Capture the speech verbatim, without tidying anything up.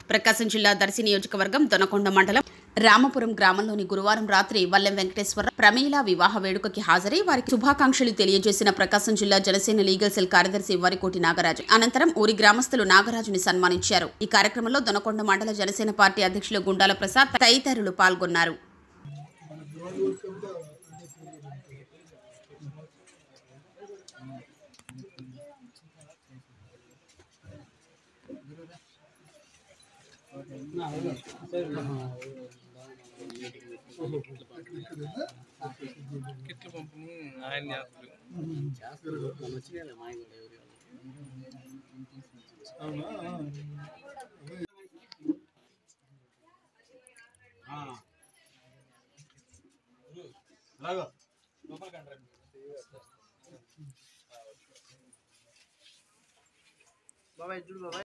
ప్రకాశం జిల్లా దర్శి నియోజకవర్గం దొనకొండ మండలం రామపురం గ్రామంలోని గురువారం రాత్రి వల్లెం వెంకటేశ్వర ప్రమీల వివాహ వేడుకకి హాజరై వారికి శుభాకాంక్షలు తెలియజేసిన ప్రకాశం జిల్లా జనసేన లీగల్ సెల్ కార్యదర్శి వరికోటి నాగరాజు అనంతరం ఊరి గ్రామస్తులు నాగరాజుని సన్మానించారు। ఈ కార్యక్రమంలో దొనకొండ మండల జనసేన పార్టీ అధ్యక్షులు గుండాల ప్రసాద్ తదితరులు పాల్గొన్నారు। కిట్లు పంపిణీ ఆయన చేస్తారు మన వచ్చిన మా అలాగా లోపల కంట్రాక్ట్ బాబాయ్ చూడు బాబాయ్।